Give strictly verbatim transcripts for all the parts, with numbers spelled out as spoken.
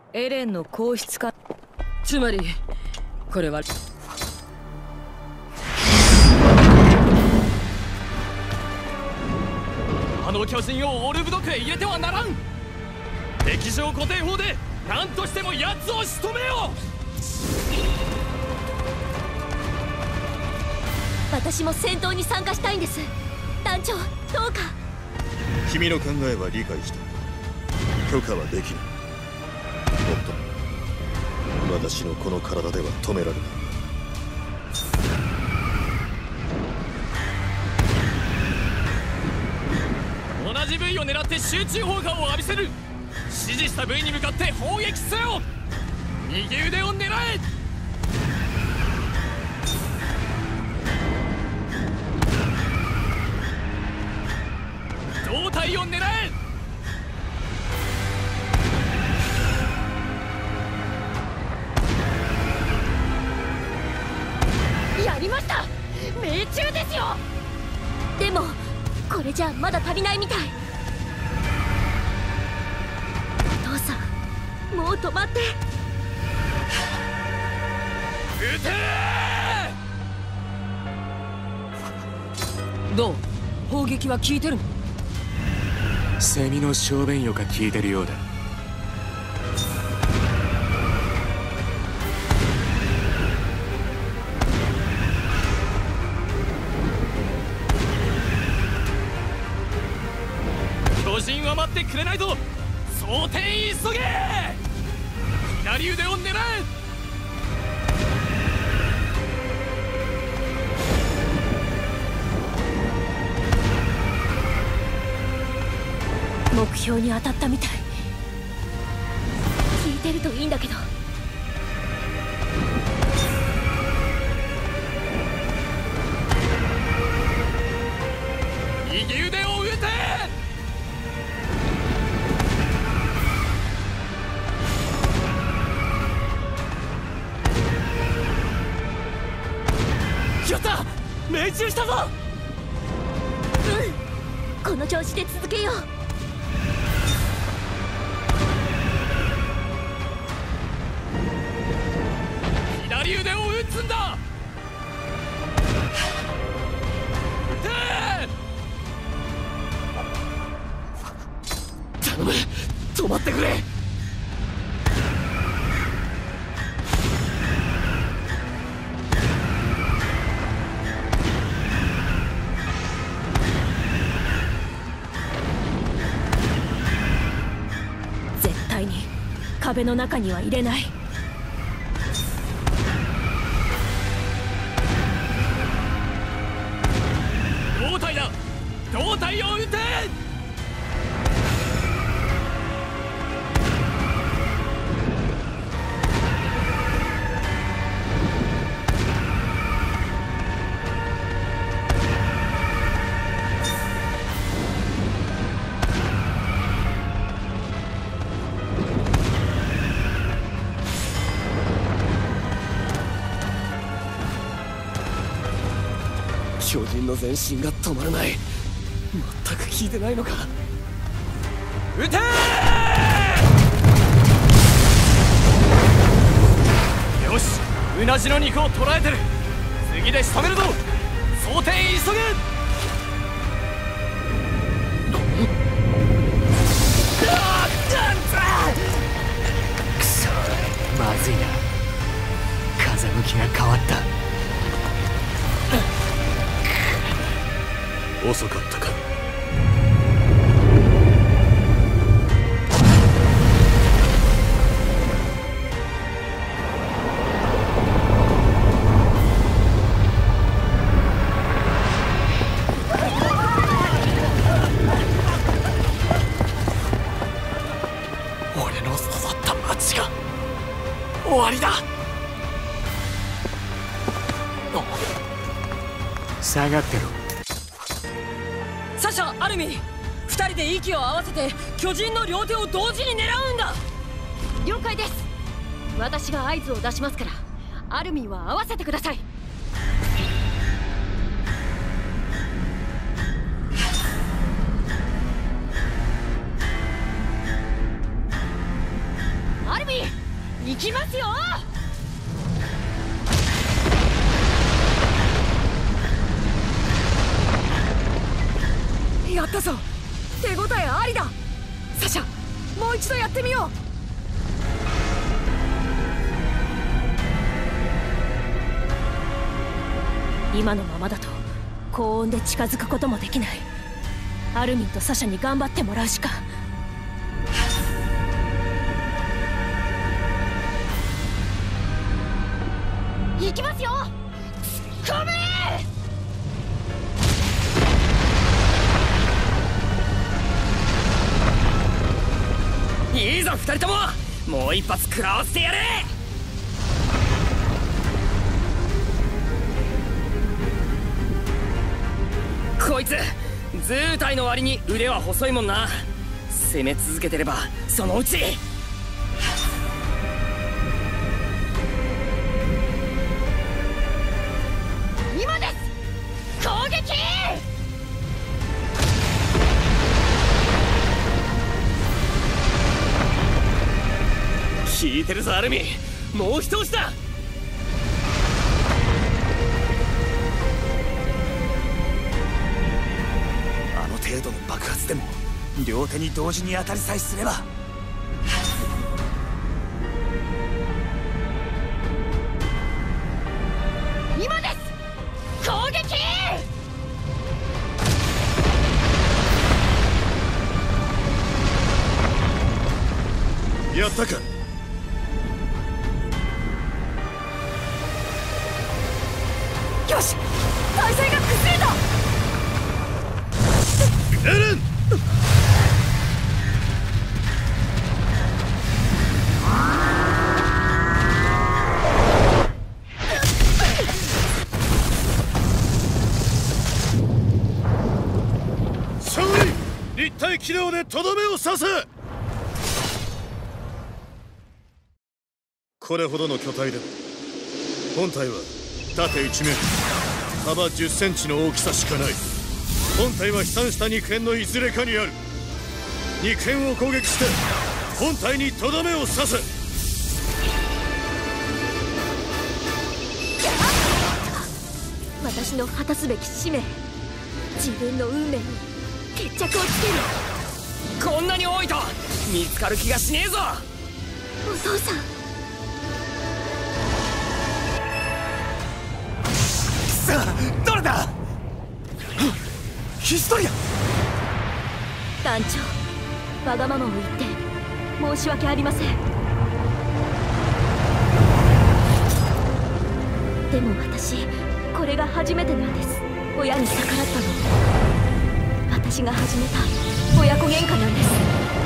エレンの皇室か。 つまりこれはあの巨人をオルブドクへ入れてはならん。敵場固定法で何としても奴を仕留めよう。 私も戦闘に参加したいんです。団長、どうか。 君の考えは理解した。許可はできない。もっと私のこの体では止められない。 同じ部位を狙って集中砲火を浴びせる。指示した部位に向かって砲撃せよ。右腕を狙え。胴体を狙え。 やりました。命中ですよ。でもこれじゃまだ足りないみたい。お父さん、もう止まって。 撃てー。どう、砲撃は効いてるの？ セミの小便よか効いてるようだ。 巨人は待ってくれないぞ。装填急げ。左腕を狙え。 目標に当たったみたい。効いてるといいんだけど。 右腕を撃て。やった、命中したぞ。 うん、この調子で続けよう。 左腕を撃つんだ。頼む、止まってくれ。 絶対に壁の中には入れない。 胴体だ。胴体を撃て。巨人の前進が止まらない。全く効いてないのか。撃てー。よし、うなじの肉を捕らえてる。次で仕留めるぞ。装填急げ。 くそ、まずいな。風向きが変わった。 遅かったか。 俺の育った町が終わりだ。 下がってろ。 サシャ、アルミン、二人で息を合わせて巨人の両手を同時に狙うんだ。 了解です。私が合図を出しますから、アルミンは合わせてください。アルミン、 行きますよ。 やったぞ。手応えありだ。サシャ、もう一度やってみよう。今のままだと高温で近づくこともできない。アルミンとサシャに頑張ってもらうしか。 行きますよ。突っ込め。 いいぞ二人とも、もう一発食らわせてやれ。こいつ図体の割に腕は細いもんな。攻め続けてればそのうち。 今です。攻撃。 効いてるぞアルミ、もう一押しだ。 あの程度の爆発でも両手に同時に当たりさえすれば。 今です攻撃。 やったか。 よし、体勢が崩れた。 エレン、勝利。立体機能でとどめを刺す。これほどの巨体でも本体は縦いちメートル、幅じゅっセンチの大きさしかない。本体は飛散した肉片のいずれかにある。肉片を攻撃して本体にとどめを刺す。 私の果たすべき使命、自分の運命に決着をつける。 こんなに多いと見つかる気がしねえぞ。 お父さん。 さあ、どれだ。ヒストリア。 団長、わがままを言って申し訳ありません。でも私、これが初めてなんです。親に逆らったの。私が始めた親子喧嘩なんです。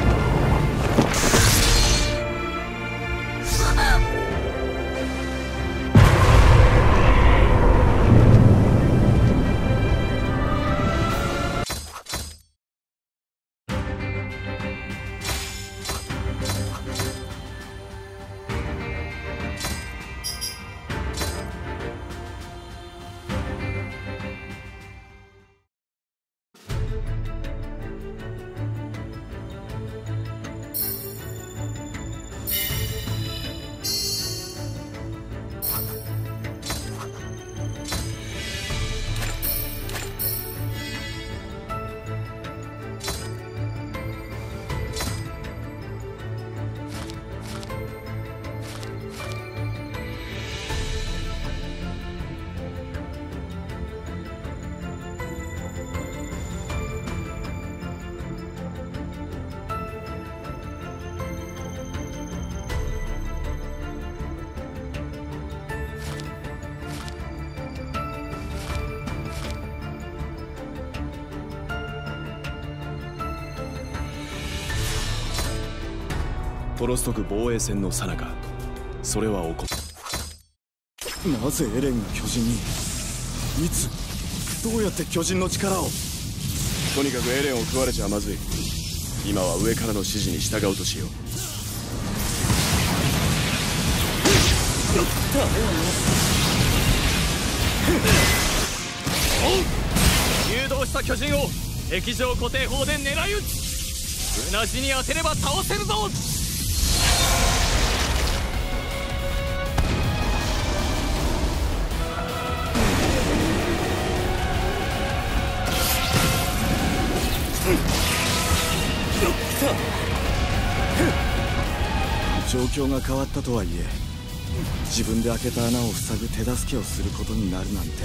トロスト区防衛戦の最中、それは起こなぜエレンが巨人に、いつどうやって巨人の力を。とにかくエレンを食われちゃまずい。今は上からの指示に従うとしよう。 誘導した巨人を液状固定砲で狙い撃ち。うなじに当てれば倒せるぞ。 状況が変わったとはいえ、自分で開けた穴を塞ぐ手助けをすることになるなんて。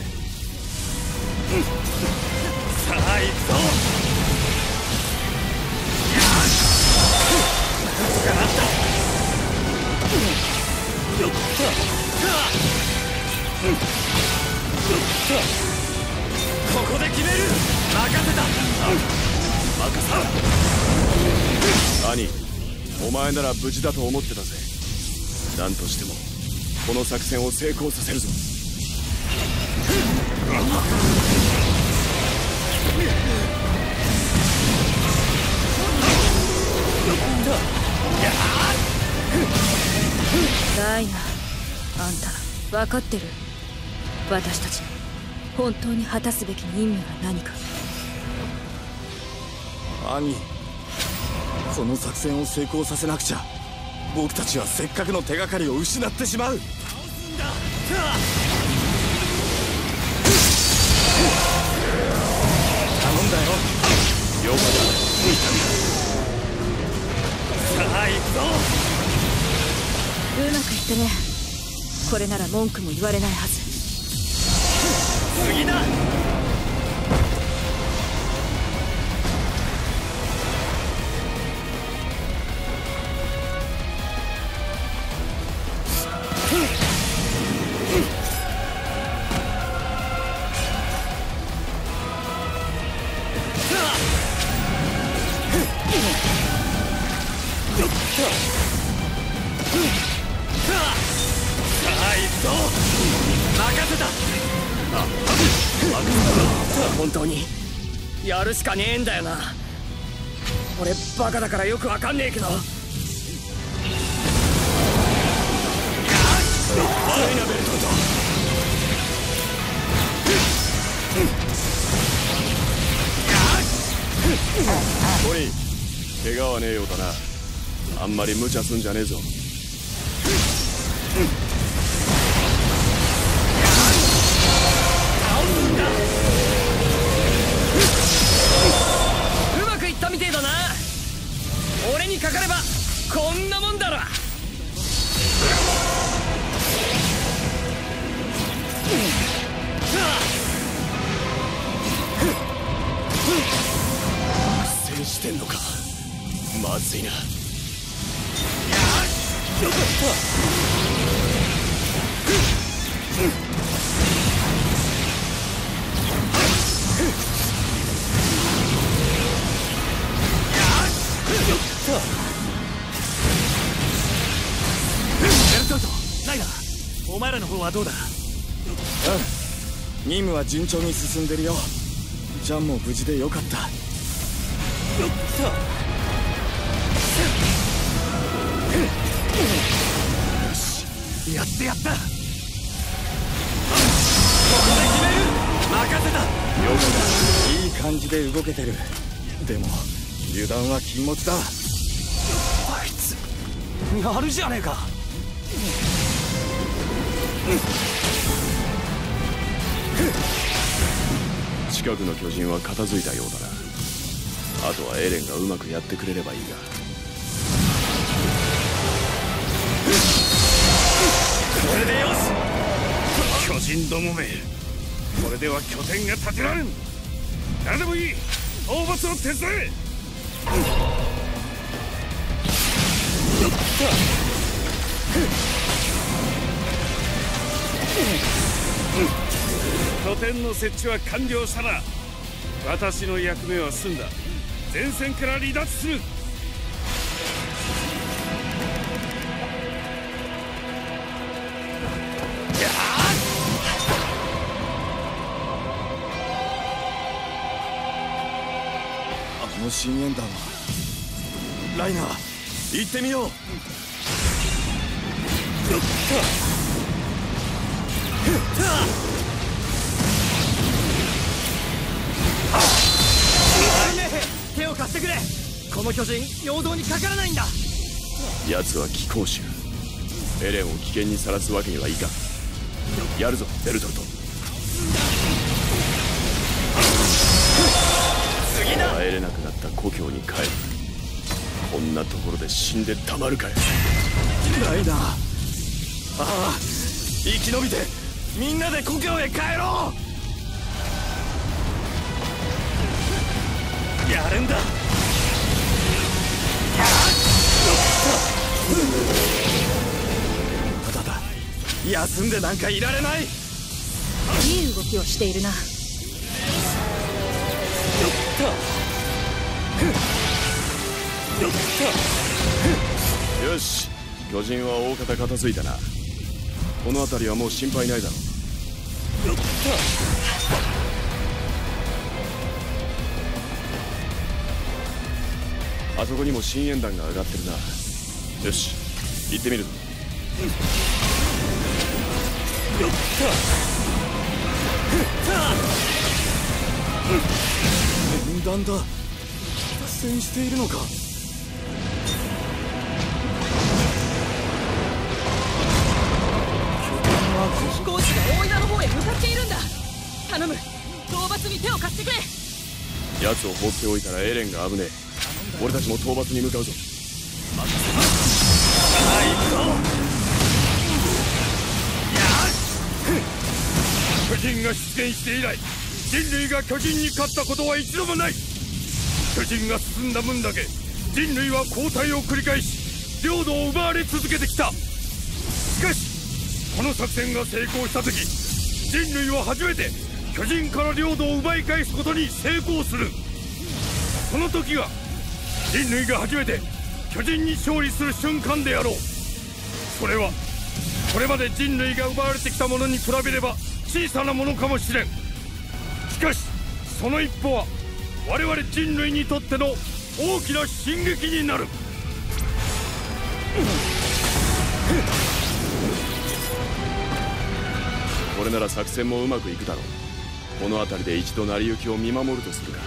さあ行くぞ。ここで決める。任せた。任さ。兄、お前なら無事だと思ってたぜ。何としてもこの作戦を成功させるぞ。 ライナー、あんた分かってる？私たち本当に果たすべき任務が何か。 兄、この作戦を成功させなくちゃ僕たちはせっかくの手がかりを失ってしまう。 倒すんだ。 頼んだよ。了解だ。 さあ行くぞ。 うまくいってね。これなら文句も言われないはず。 次だ。 本当にやるしかねえんだよな。俺バカだからよくわかんねえけど。悪いなベルトルト。 コニー、怪我はねえようだな。あんまり無茶すんじゃねえぞ。 うまくいったみてえだな。俺にかかればこんなもんだろ。 制してんのか。まずいな。 ベルトルト、ライナー、お前らの方はどうだ？ うん、任務は順調に進んでるよ。ジャンも無事でよかった。 よし、やってやった。ここで決める。任せた。 了解だ。いい感じで動けてる。でも油断は禁物だ。 あいつやるじゃねえか。 近くの巨人は片付いたようだな。あとはエレンがうまくやってくれればいいが。 これでよし。巨人どもめ、これでは拠点が建てられん。何でもいい、討伐を手伝え。拠点の設置は完了したな。私の役目は済んだ。前線から離脱する。 あの深淵弾は。ライナー、行ってみよう。 手を貸してくれ。この巨人陽動にかからないんだ。 奴は騎行種。エレンを危険にさらすわけにはいかん。やるぞベルトルト。 次だ。 帰れなくなった故郷に帰る。 こんなところで死んでたまるかよ。ライナー、ああ、生き延びてみんなで故郷へ帰ろう。やるんだ。ただだ、休んでなんかいられない。 いい動きをしているな。 よし、巨人は大方片付いたな。この辺りはもう心配ないだろう。あそこにも深淵弾が上がってるな。よし、行ってみるぞ。分断だ。脱線しているのか。 飛行士が大稲の方へ向かっているんだ。頼む、討伐に手を貸してくれ。 奴を放っておいたらエレンが危ねえ。俺たちも討伐に向かうぞ。さあ行くぞ。 巨人が出現して以来、人類が巨人に勝ったことは一度もない。巨人が進んだ分だけ人類は後退を繰り返し領土を奪われ続けてきた。しかしこの作戦が成功した時、人類は初めて巨人から領土を奪い返すことに成功する。その時が人類が初めて巨人に勝利する瞬間であろう。それはこれまで人類が奪われてきたものに比べれば小さなものかもしれん。しかしその一歩は我々人類にとっての大きな進撃になる。 これなら作戦もうまくいくだろう。この辺りで一度成り行きを見守るとするか。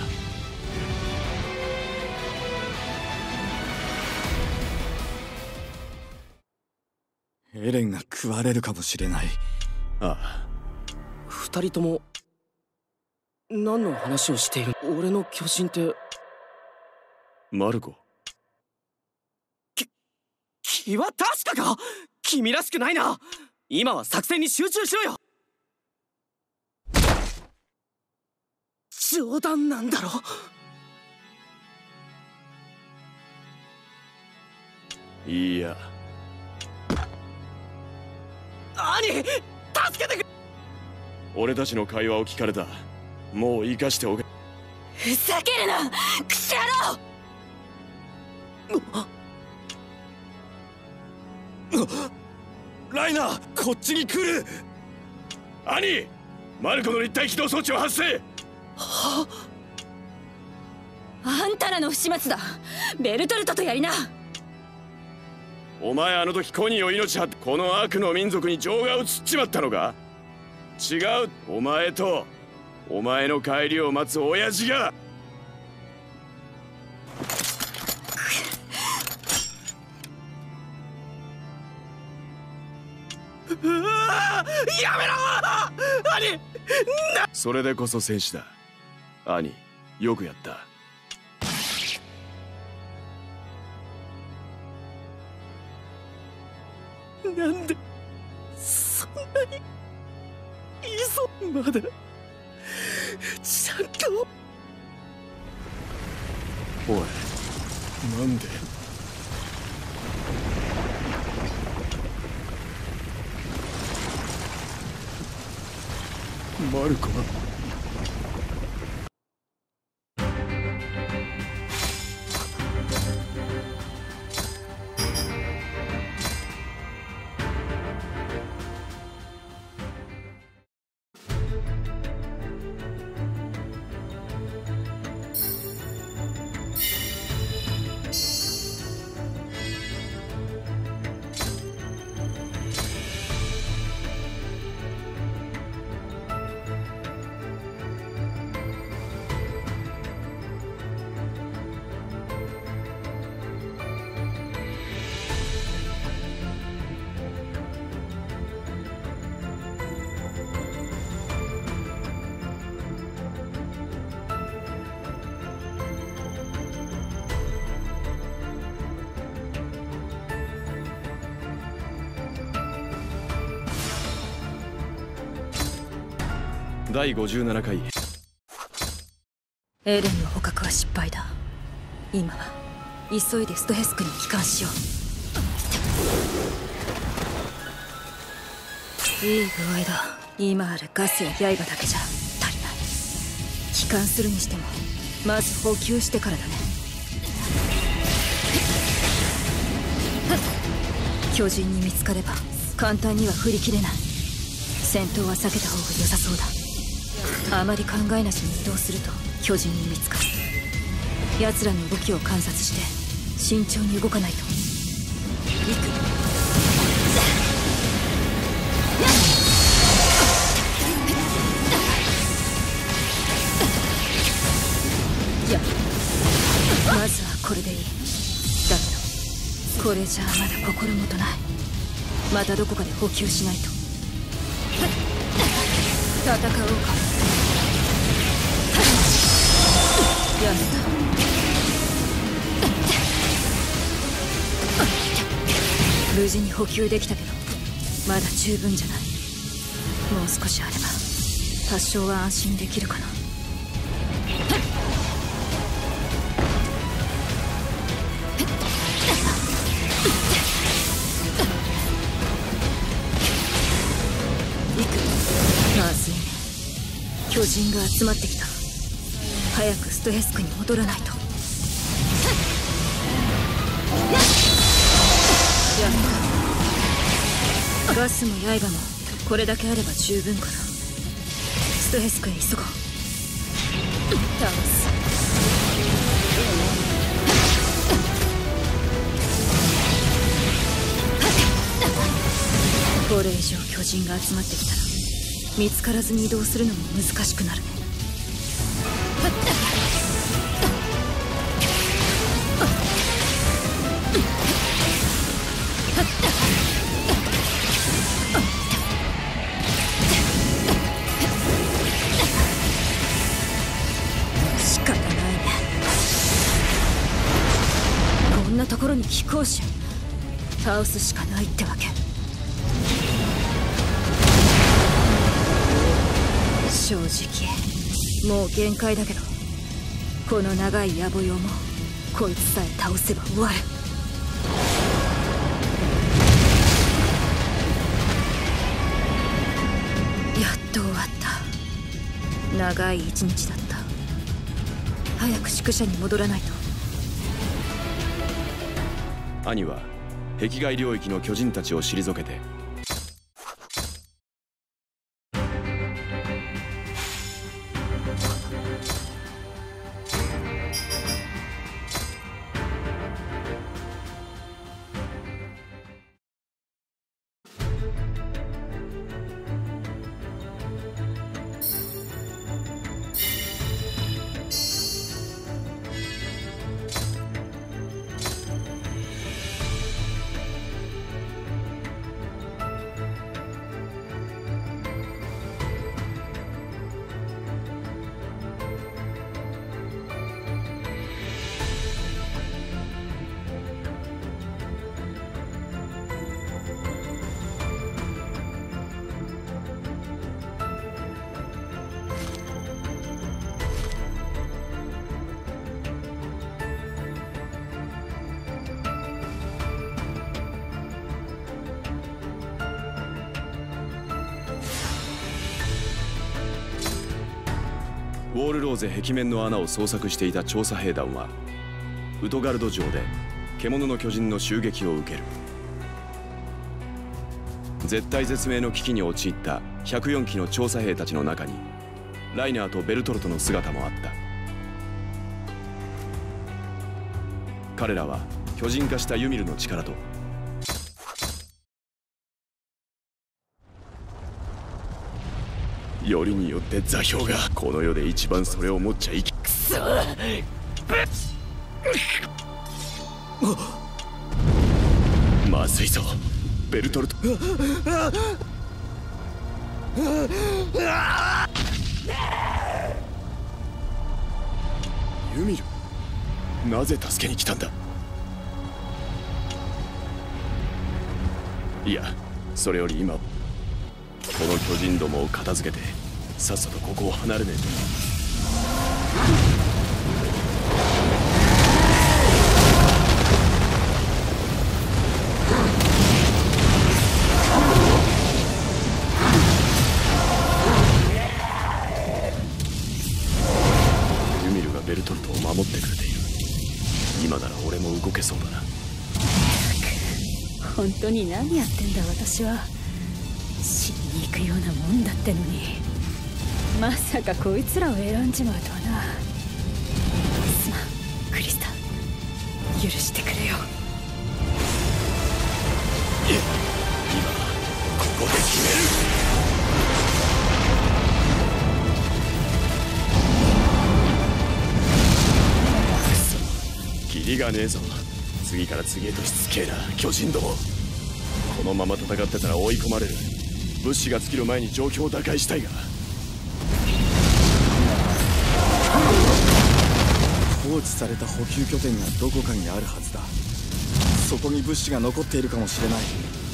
エレンが食われるかもしれない。ああ。 二人とも何の話をしている。俺の巨人ってマルコ。 き気は確かか。君らしくないな。今は作戦に集中しろよ。冗談なんだろ。 いや、 兄、助けてくれ。 俺たちの会話を聞かれた。もう生かしておけ。 ふざけるな、クソ野郎。 ライナー、こっちに来る。兄、マルコの立体起動装置を発生。 はあんたらの不始末だ。ベルトルトとやりな。 お前あの時コニーを命張ってこの悪の民族に情が移っちまったのか。違う、お前とお前の帰りを待つ親父が。 うわー、やめろ兄。 それでこそ戦士だ。兄、よくやった。 なんでそんなにいいぞ。まだちゃんと。 おい、なんで。マルコはだいごじゅうななかい。 エレンの捕獲は失敗だ。今は急いでストヘスクに帰還しよう。いい具合だ。今あるガスや刃だけじゃ足りない。帰還するにしてもまず補給してからだね。巨人に見つかれば簡単には振り切れない。戦闘は避けた方が良さそうだ。あまり考えなしに移動すると巨人に見つかる。奴らの動きを観察して慎重に動かないと。行く。いや、まずはこれでいい。だけどこれじゃあまだ心もとない。またどこかで補給しないと。戦おうか。やめた。無事に補給できたけどまだ十分じゃない。もう少しあれば多少は安心できるかな。まずいね。巨人が集まってきた。早くストヘスクに戻らないと。やめた。ガスも刃もこれだけあれば十分かな。ストヘスクへ急ごう。倒す。これ以上巨人が集まってきたら見つからずに移動するのも難しくなるね。仕方ないね。こんなところに飛行士倒すしかないってわけ。正直もう限界だけどこの長い野暮用もこいつさえ倒せば終わる。やっと終わった。長い一日だった。早く宿舎に戻らないと。 兄は壁外領域の巨人たちを退けてウォールローゼ壁面の穴を捜索していた調査兵団はウトガルド城で獣の巨人の襲撃を受ける。絶体絶命の危機に陥ったひゃくよんきの調査兵たちの中にライナーとベルトルトの姿もあった。彼らは巨人化したユミルの力とよりによって座標がこの世で一番それを持っちゃいけくそまずいぞベルトルト。ユミル、なぜ助けに来たんだ。いや、それより今この巨人どもを片付けてさっさとここを離れねえと。ユミルがベルトルトを守ってくれている。今なら俺も動けそうだな。 本当に何やってんだ私は。死にに行くようなもんだってのに、まさかこいつらを選んじまうとはな。すまんクリスタ、許してくれよ。 今ここで決める。キリがねえぞ。次から次へとしつけえな巨人ども。このまま戦ってたら追い込まれる。物資が尽きる前に状況を打開したいが。 放置された補給拠点がどこかにあるはずだ。そこに物資が残っているかもしれない。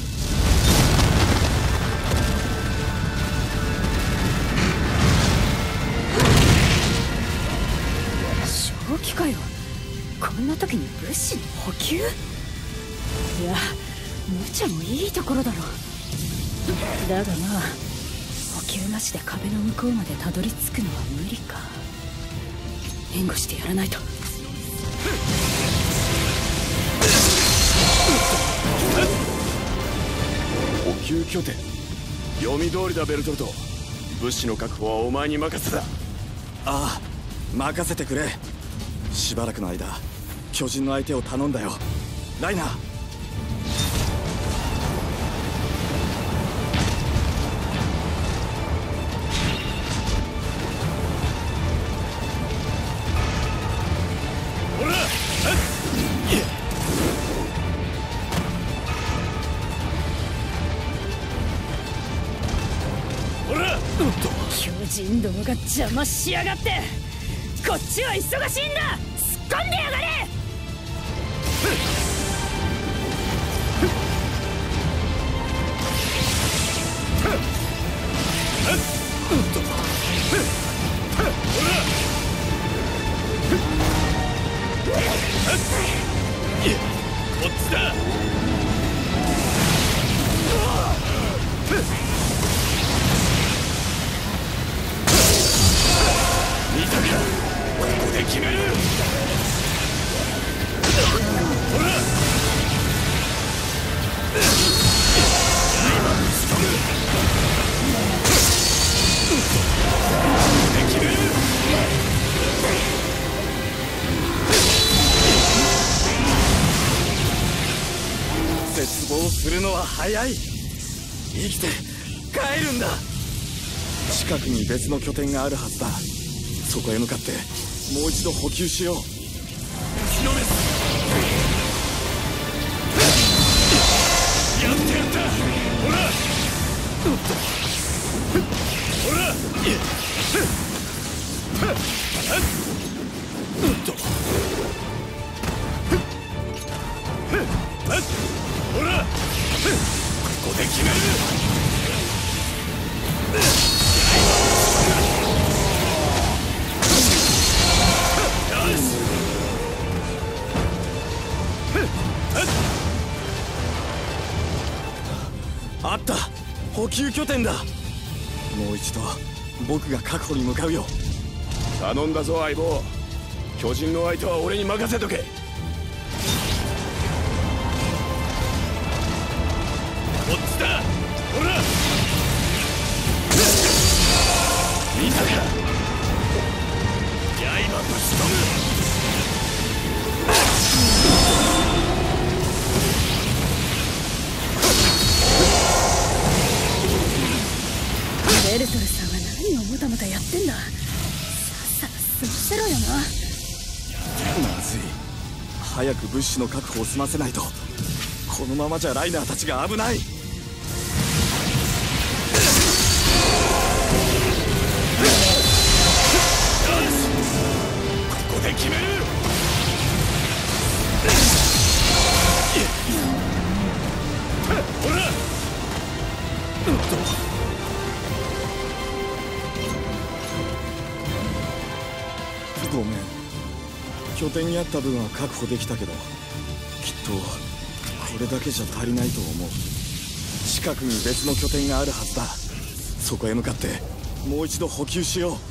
正気かよ。こんな時に物資の補給？いや、無茶もいいところだろ。だがな、補給なしで壁の向こうまでたどり着くのは無理か。援護してやらないと。 補給拠点、読み通りだベルトルト。物資の確保はお前に任せだ。 ああ、任せてくれ。しばらくの間巨人の相手を頼んだよライナー。 巨人どもが邪魔しやがって。こっちは忙しいんだ。突っ込んでやがれ。 こっちだ。見たか、ここで決める。ほら、刃ぶち込む。ここで決める。 絶望するのは早い。生きて帰るんだ。近くに別の拠点があるはずだ。そこへ向かってもう一度補給しよう。 打ちのめす。やってやった。ほら、ほら、ほら、ここで決める。 あった、補給拠点だ。もう一度僕が確保に向かうよ。 頼んだぞ相棒。巨人の相手は俺に任せとけ。 こっちだ。ほら、見たか、刃ぶち込む。 ベルトルさんは何をもたもたやってんだ。さっさと済ませろよな。 まずい、早く物資の確保を済ませないと。このままじゃライナーたちが危ない。 ここで決める。ほら、 拠点にあった分は確保できたけど、きっとこれだけじゃ足りないと思う。近くに別の拠点があるはずだ。そこへ向かってもう一度補給しよう。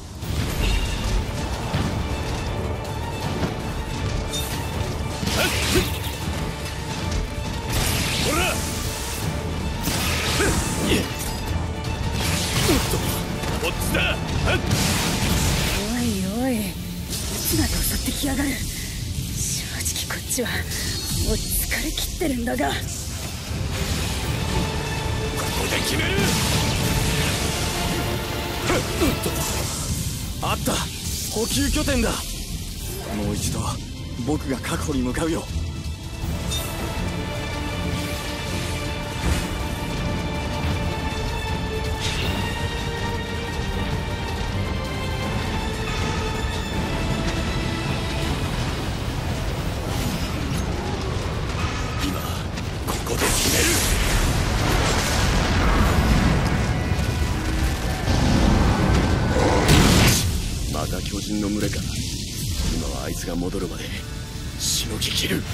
もう疲れ切ってるんだが、ここで決める。 あった、補給拠点だ。もう一度僕が確保に向かうよ。 巨人の群れか。今はあいつが戻るまでしのぎきる。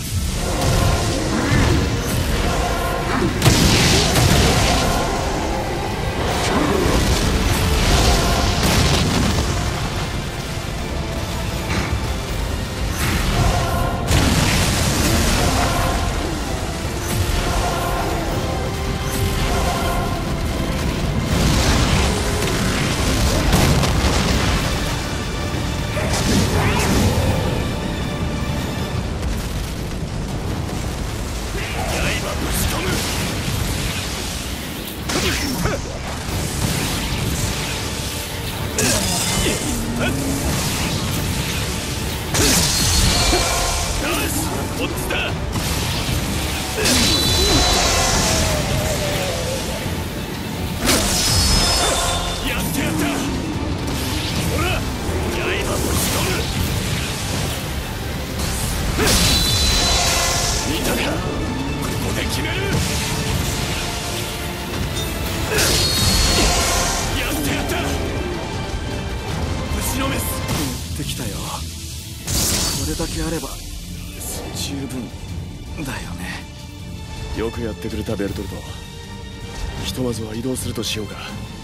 できたよ。これだけあれば十分だよね。 よくやってくれたベルトルト。ひとまずは移動するとしようか。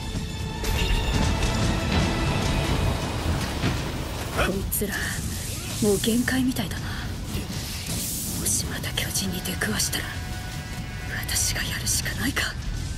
こいつらもう限界みたいだな。もしまた巨人に出くわしたら私がやるしかないか。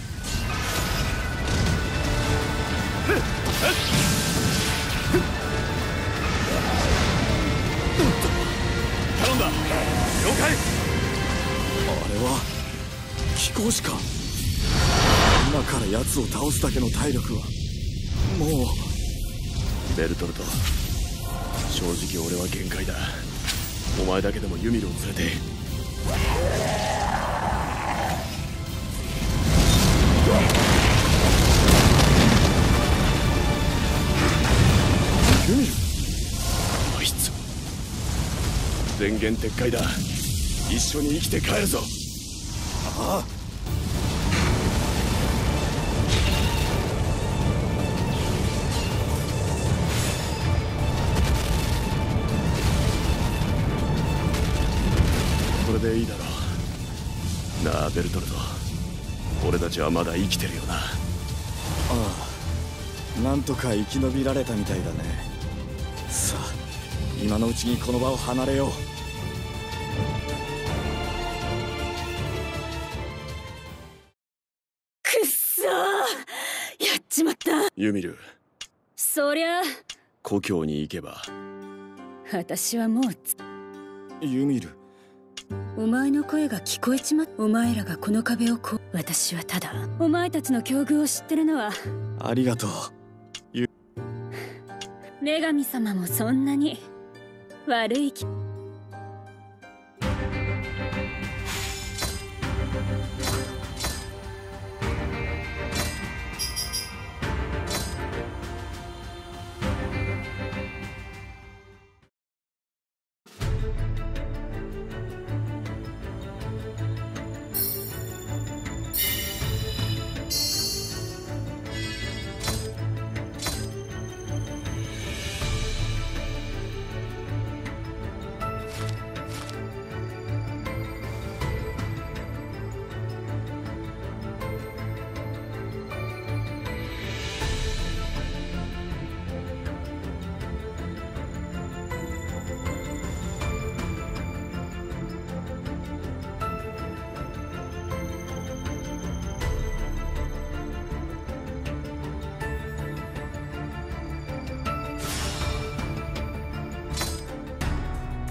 頼んだ。了解。 あれは貴公子か。今から奴を倒すだけの体力はもう。 ベルトルト、正直俺は限界だ。お前だけでもユミルを連れて。ユミル、あいつ電源撤回だ。一緒に生きて帰るぞ。 ああ、 これでいいだろうなあベルトルト。俺たちはまだ生きてるよな。 ああ、なんとか生き延びられたみたいだね。さあ、今のうちにこの場を離れよう。 くっそー、やっちまった。 ユミル、 そりゃ故郷に行けば。 私はもうつユミル、 お前の声が聞こえちまっ。お前らがこの壁をこう。私はただお前たちの境遇を知ってるのは。 ありがとう。 女神様もそんなに悪い気。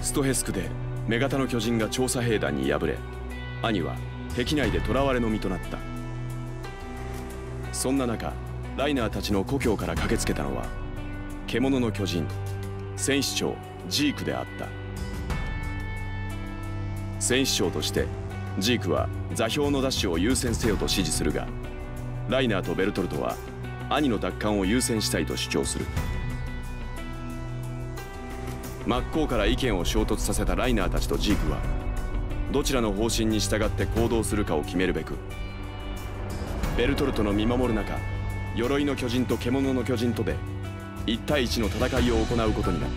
ストヘスクで女型の巨人が調査兵団に敗れ、兄は壁内で囚われの身となった。そんな中、ライナーたちの故郷から駆けつけたのは獣の巨人戦士長ジークであった。戦士長としてジークは座標の奪取を優先せよと指示するが、ライナーとベルトルトは兄の奪還を優先したいと主張する。真っ向から意見を衝突させたライナーたちとジークはどちらの方針に従って行動するかを決めるべく、ベルトルトの見守る中、鎧の巨人と獣の巨人とでいち対いちの戦いを行うことになった。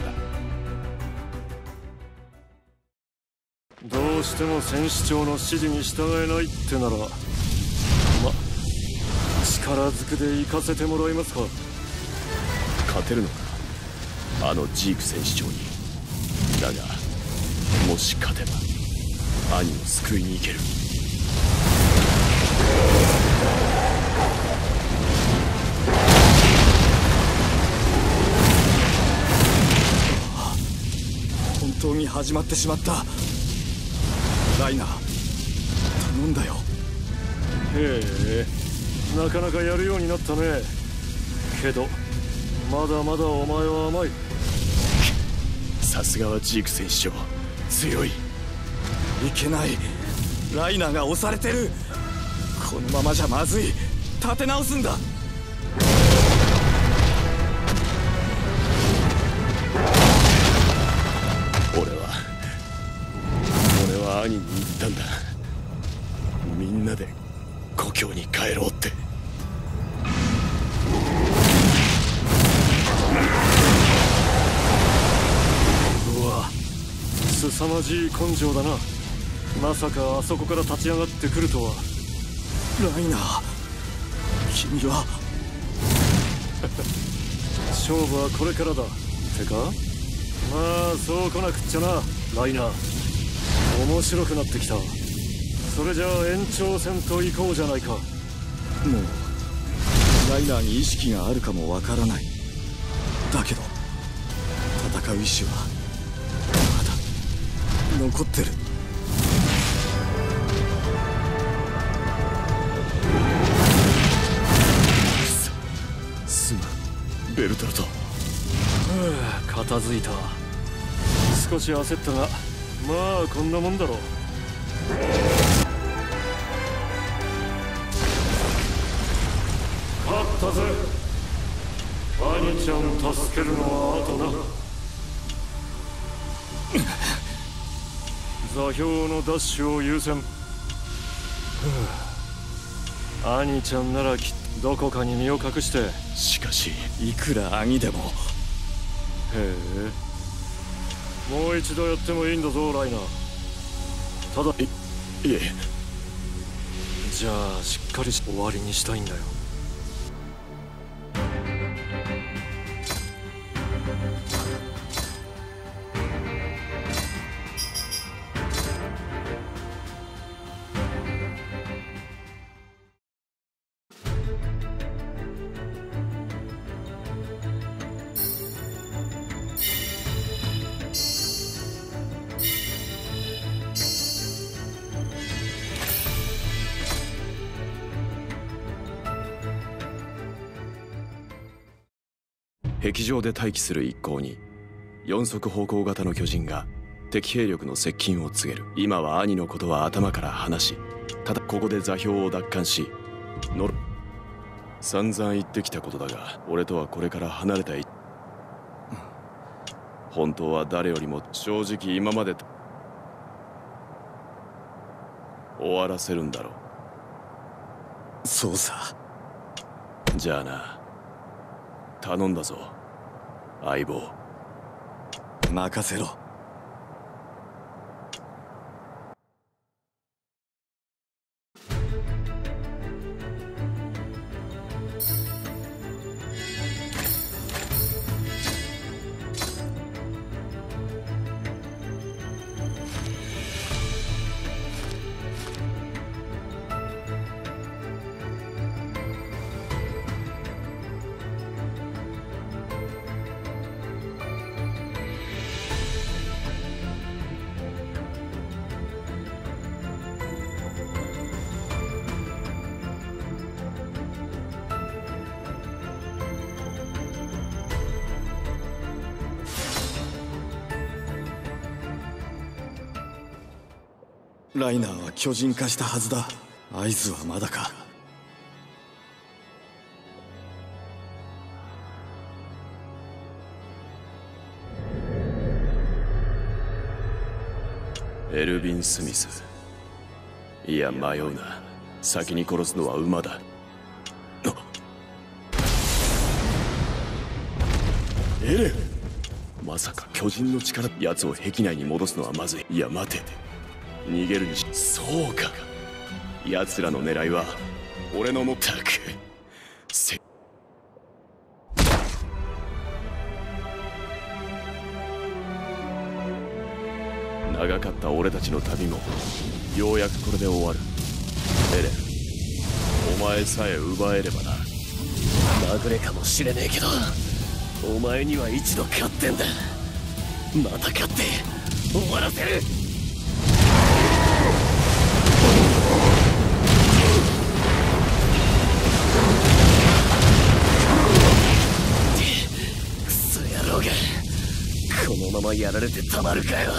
どうしても戦士長の指示に従えないってなら、ま、力ずくで行かせてもらえますか。 勝てるのか、あのジーク戦士長に。だがもし勝てば兄を救いに行ける。 本当に始まってしまった。ライナー、頼んだよ。 へえ、なかなかやるようになったね。けどまだまだお前は甘い。 さすがはジーク戦士長、強い。 いけない、ライナーが押されてる。このままじゃまずい、立て直すんだ。 俺は俺は兄に言ったんだ。みんなで故郷に帰ろうって。 うわ、凄まじい根性だな。まさかあそこから立ち上がってくるとは。 ライナー、君は勝負はこれからだってか。まあそう来なくっちゃな、ライナー。面白くなってきた。それじゃあ延長戦と行こうじゃないか。もうライナーに意識があるかもわからない。だけど戦う意志はまだ残ってる。 すまんベルトルト。 片付いた。少し焦ったが、まあこんなもんだろう。勝ったぜ。兄ちゃん助けるのは後な。座標のダッシュを優先。兄ちゃんならきっとどこかに身を隠して。 しかしいくら兄でも。 へえ、もう一度やってもいいんだぞライナー。ただいいえ。 じゃあしっかり終わりにしたいんだよ。 壁上で待機する一行に四足歩行型の巨人が敵兵力の接近を告げる。今は兄のことは頭から離し、ただここで座標を奪還し乗る。散々言ってきたことだが、俺とはこれから離れたい。本当は誰よりも正直今までと終わらせるんだろう。そうさ。 じゃあな、頼んだぞ相棒。 任せろ。 ライナーは巨人化したはずだ。合図はまだか。 エルヴィン・スミス。いや迷うな、先に殺すのは馬だ。エレン、まさか巨人の力。奴を壁内に戻すのはまずい。いや待て、逃げるにし。そうか、奴らの狙いは俺のもったくせ。長かった俺たちの旅もようやくこれで終わる。エレン、お前さえ奪えればな。 まぐれかもしれねえけど、お前には一度勝ってんだ。また勝って終わらせる。クソ野郎が、このままやられてたまるかよ。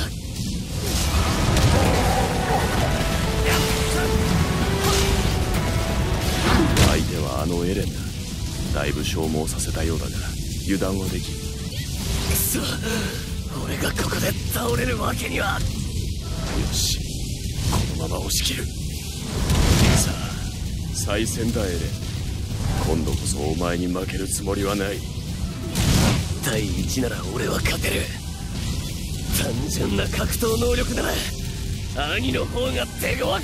相手はあのエレンだ。だいぶ消耗させたようだが油断はできん。 くそ、俺がここで倒れるわけには。 よし、このまま押し切る。さあ再戦だエレン。今度こそお前に負けるつもりはない。 対一なら俺は勝てる。単純な格闘能力なら兄の方が手強かった。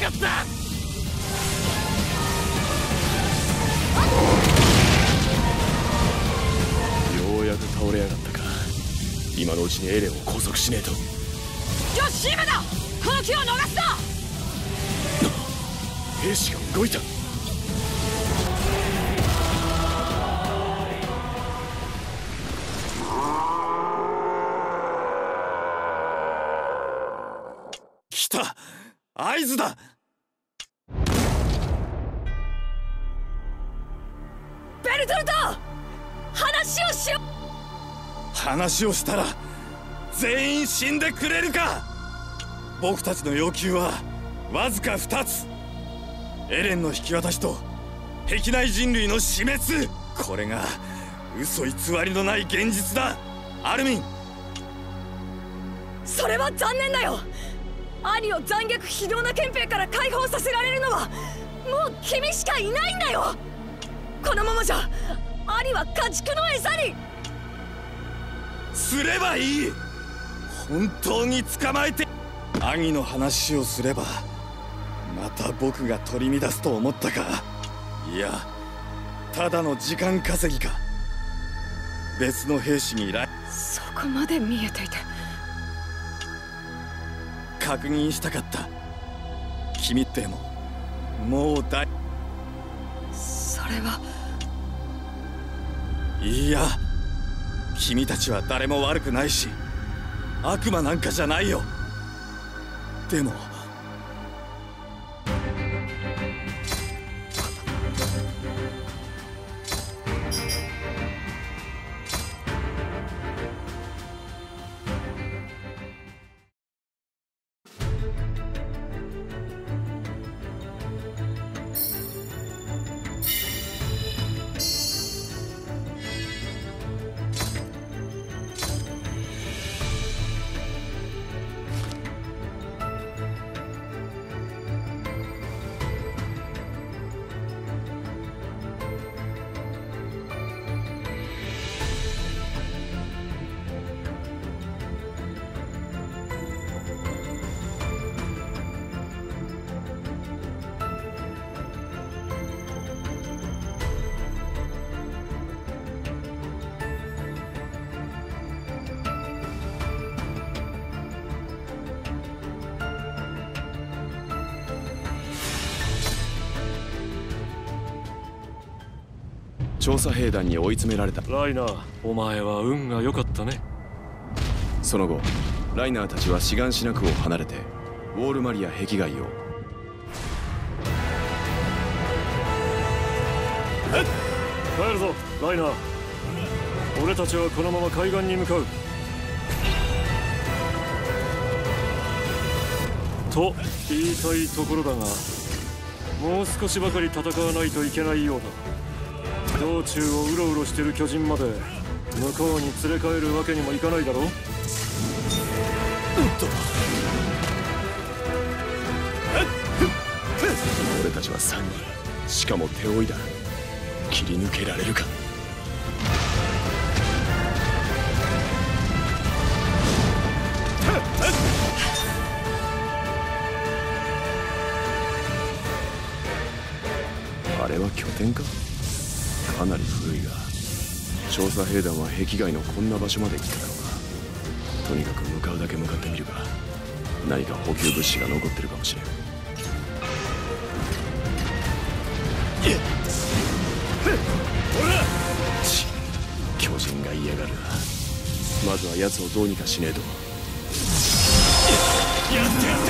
ようやく倒れやがったか。今のうちにエレンを拘束しねえと。 よし、今だ。この機を逃すな。 兵士が動いた。 来た、合図だ。 ベルトルト、話をしよう。 話をしたら全員死んでくれるか。僕たちの要求はわずかふたつ。エレンの引き渡しと壁内人類の死滅。これが嘘偽りのない現実だ、アルミン。 それは残念だよ。兄を残虐非道な憲兵から解放させられるのはもう君しかいないんだよ。このままじゃ兄は家畜の餌にすればいい。本当に捕まえて。兄の話をすればまた僕が取り乱すと思ったか。いや、ただの時間稼ぎか。別の兵士に依頼。 そこまで見えていて確認したかった。君ってももうだい。 それは。 いや、君たちは誰も悪くないし悪魔なんかじゃないよ。でも調査兵団に追い詰められた。 ライナー、お前は運が良かったね。 その後ライナーたちは志願しなくを離れてウォールマリア壁外を。 えっ、帰るぞライナー。俺たちはこのまま海岸に向かう。 と言いたいところだが、もう少しばかり戦わないといけないようだ。道中をうろうろしてる巨人まで向こうに連れ帰るわけにもいかないだろう。 俺たちはさんにん、しかも手負いだ。切り抜けられるか。あれは拠点か。かなり古いが、調査兵団は壁外のこんな場所まで来ただろうか。とにかく向かうだけ向かってみるか。何か補給物資が残ってるかもしれん。ち巨人が嫌がるな。まずは奴をどうにかしねえと。やってやった。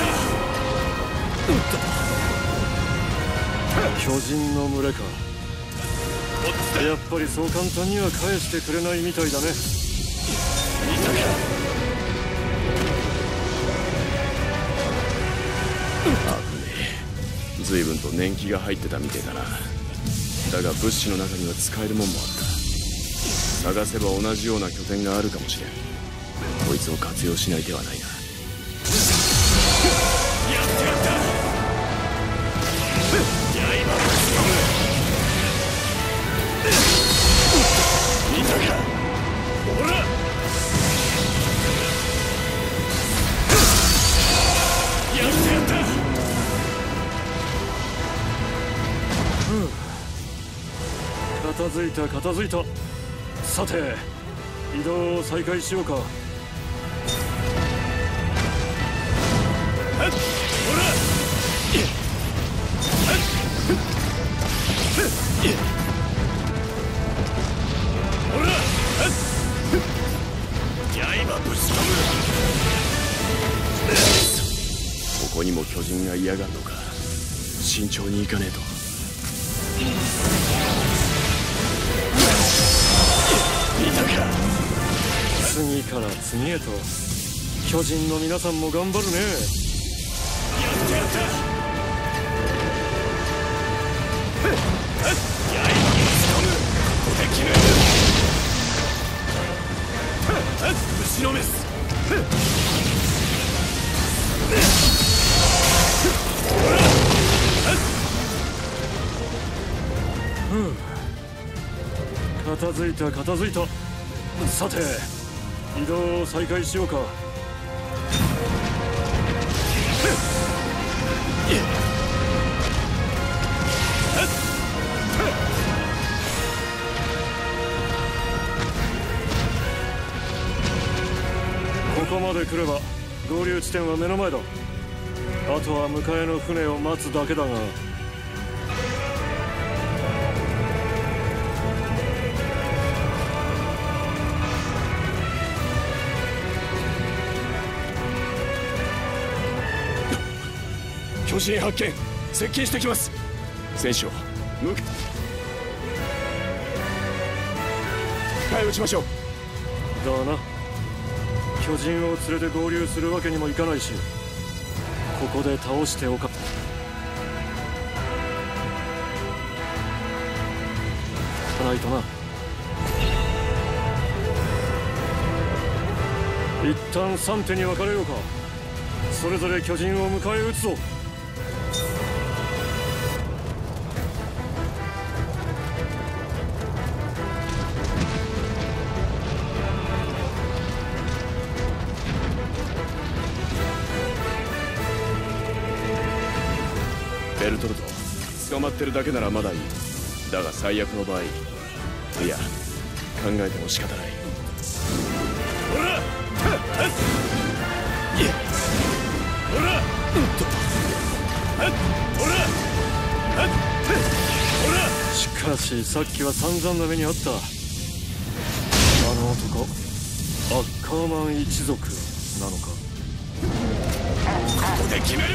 巨人の群れか。やっぱりそう簡単には返してくれないみたいだね。 見たか。危ねえ。随分と年季が入ってたみてえだな。だが物資の中には使えるもんもあった。探せば同じような拠点があるかもしれん。こいつを活用しない手はないな。やってやった。見たか。ほら。やってやった。 片付いた片付いた。さて移動を再開しようか。ほら。ほら。刃ぶち込む。ここにも巨人が嫌がるのか。慎重に行かねえと。見たか。次から次へと巨人の皆さんも頑張るね。やってやった。刃ぶち込む。ここで決める。ぶちのめす。片付いた片付いた。さて移動を再開しようか。ここまで来れば合流地点は目の前だ。あとは迎えの船を待つだけだが。 巨人発見。接近してきます。戦士を向け迎え撃ちましょう。 だな。巨人を連れて合流するわけにもいかないし、ここで倒しておかないとな。一旦三手に分かれようか。それぞれ巨人を迎え撃つぞ。 ベルトルト、捕まってるだけならまだいい。だが最悪の場合、いや考えても仕方ない。ほら、ほら、 しかしさっきは散々な目にあった。あの男、アッカーマン一族なのか。 ここで決める。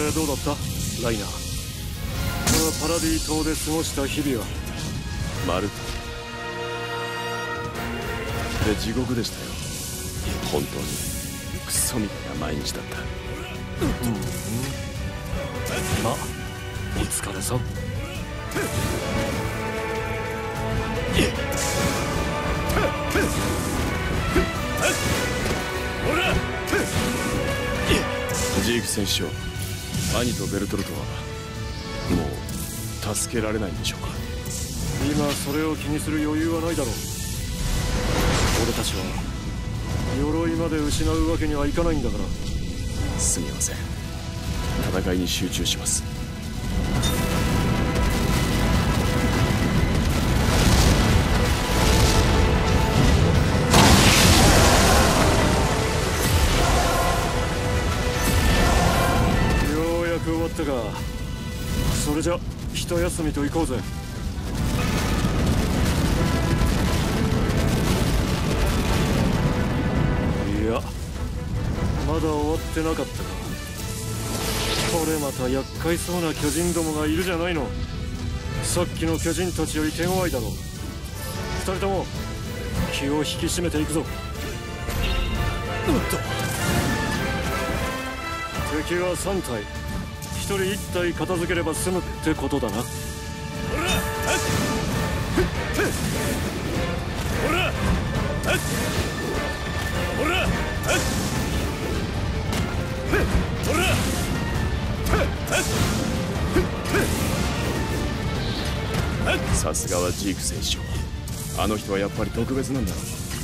でどうだったライナー。このパラディ島で過ごした日々は。 まるで地獄でしたよ。本当にクソみたいな毎日だった。 うんうん、まあお疲れさん。 ジーク戦士長、兄とベルトルトはもう助けられないんでしょうか。 今それを気にする余裕はないだろう。俺たちは鎧まで失うわけにはいかないんだから。 すみません、戦いに集中します。 ようやく終わったか。それじゃ一休みと行こうぜ。いや、まだ終わってなかったか。これまた厄介そうな巨人どもがいるじゃないの。さっきの巨人たちより手強いだろう。二人とも気を引き締めていくぞ。うんと敵は三体、一人一体片付ければ済むってことだな。 さすがはジーク戦士長、あの人はやっぱり特別なんだろう。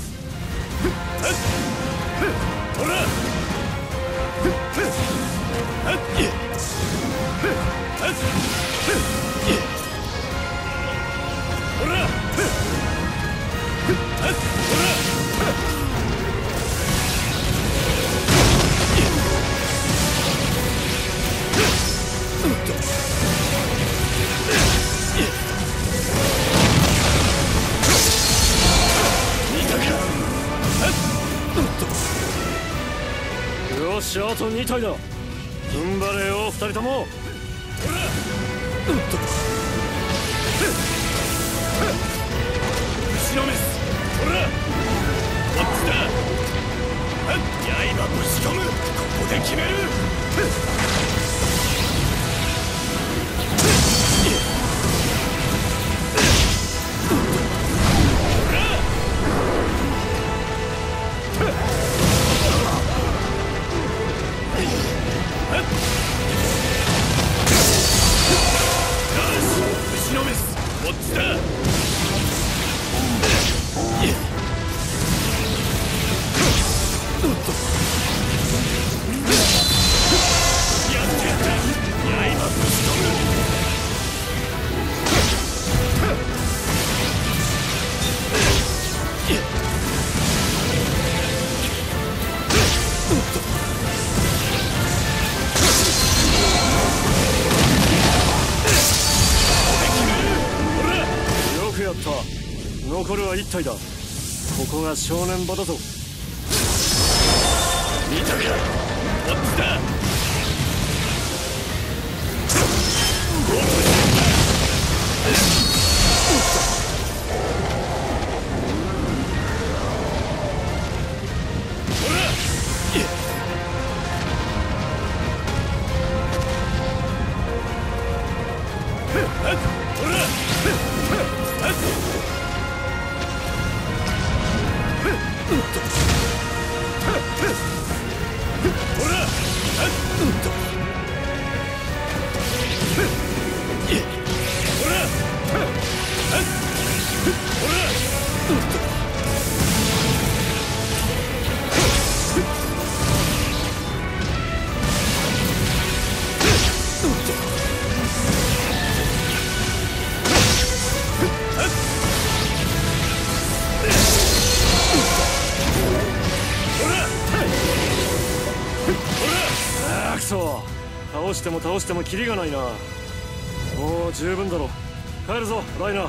よし、あとに体だ。踏ん張れよ二人とも。 後ろメス、ほらこっちだ。刃ぶち込む、ここで決める。後ろメス、こっちだ。 よくやった。残るは一体だ。ここが正念場だぞ。 見たか、こっちだ。 ああ、くそ。倒しても倒してもキリがないな。もう十分だろ。帰るぞライナー。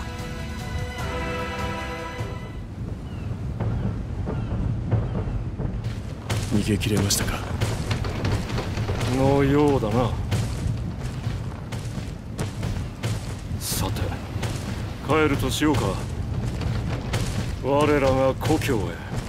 逃げ切れましたか。 のようだな。 さて帰るとしようか。我らが故郷へ。